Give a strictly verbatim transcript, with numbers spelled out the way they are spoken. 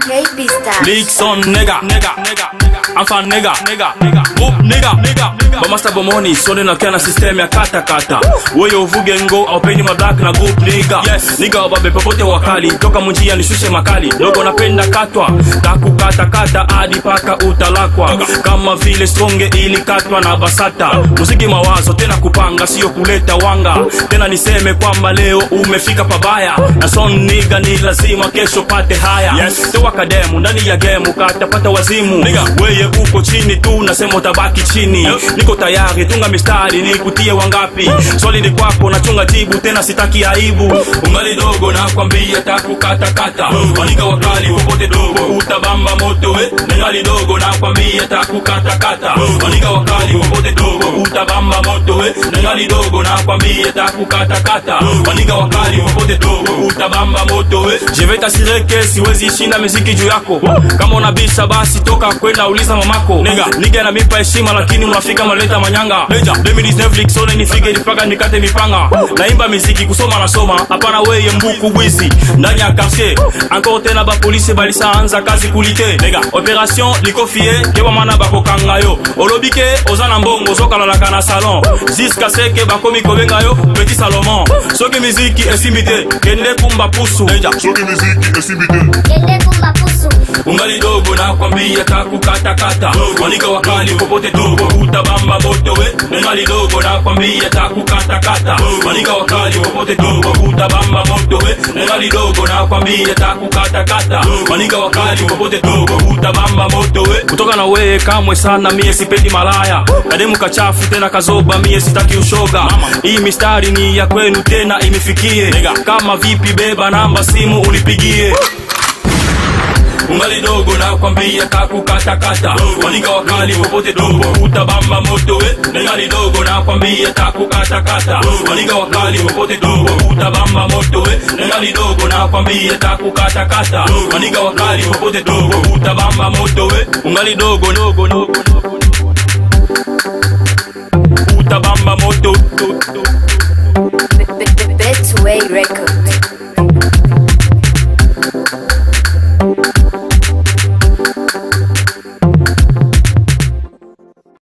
Leaks on nigga, nigga, nigga, I'm fan nigga, nigga, nigga, boop nigga, nigga. Bamasta bomoni, sone na kena system ya kata kata. Wewe uvuge ngo au peni ma black na group nigga. Yes, nigga wababe popote wakali, toka munjia nishushe makali. Dogo napenda katwa, taku kata kata hadi paka utalakwa. Kama vile stronge ili katwa na basata. Muziki mawazo tena kupanga sio kuleta wanga. Tena niseme kwamba leo umefika pabaya. Na son nigga ni lazima kesho pate haya. Yes, tewa kademu ndani ya game ukatapata wazimu. Nigga, weye uko chini tu nasema utabaki chini. Niko tayari tunga mistari nikutie wangapi. Swali ni kwako nachunga jibu tena sitaki aibu. Ungali dogo na kwambia taku kata kata. Waniga wakali popote dogo utabamba moto we. Ningali dogo na kwambia taku kata kata. Waniga wakali popote dogo utabamba moto we. Ningali dogo na kwambia taku kata kata. Waniga wakali popote dogo utabamba moto we. Je vais t'assurer que siwezi shinda muziki juu yako. Kama unabisha basi toka kwenda uliza mamako. Nigga, nigga na mipa heshima lakini unafika maleta manyanga. Leja, demi Netflix one nifike nipaka nikate mipanga. Naimba muziki kusoma na soma, hapana weye mbuku bwizi. Ndani ya quartier, encore tena ba police balisa anza kazi kulite. Nigga, opération likofie keba mana bako kangayo. Olobike ozana mbongo zokala la kana salon. Jusqu'à ce que bakomi kobenga yo petit Salomon. Soki muziki esimbite, kende kumba pusu. Leja, soki muziki esimbite, kende kumba pusu. Ungali dogo na kwambia taku kata kata. Waniga wakali popote dogo utabamba moto we. Ungali dogo na kwambia taku kata kata. Waniga wakali popote dogo utabamba moto we. Ungali dogo na kwambia taku kata kata. Waniga wakali popote dogo utabamba moto we. Kutoka na wewe kamwe sana mie sipendi malaya. Kademu kachafu tena kazoba mie sitaki ushoga. Hii mistari ni ya kwenu tena imifikie. Kama vipi beba namba simu unipigie. Ungali dogo na kwambia taku kata kata. Waniga wakali popote dogo utabamba moto we. Ungali dogo na kwambia taku kata kata. Waniga wakali popote dogo utabamba moto we. Ungali dogo na kwambia taku kata kata. Waniga wakali popote dogo utabamba moto we. Ungali dogo dogo dogo utabamba moto. Betway record.